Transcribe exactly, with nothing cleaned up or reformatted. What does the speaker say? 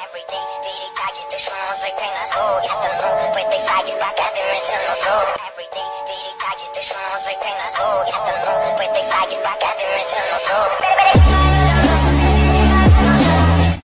Everyday 비리까지 듯이 모색해나 소였던 왜 사기 바꿔두면 Everyday 비리까지 듯이 모색해나 소였던 왜 사기 바꿔두면